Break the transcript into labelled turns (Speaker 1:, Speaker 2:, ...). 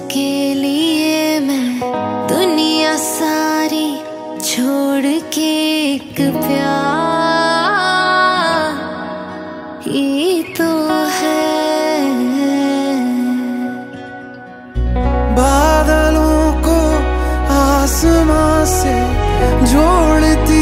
Speaker 1: जिसके लिए मैं दुनिया सारी छोड़ के एक प्यार ही तो है।
Speaker 2: बादलों को आसमां से जोड़ती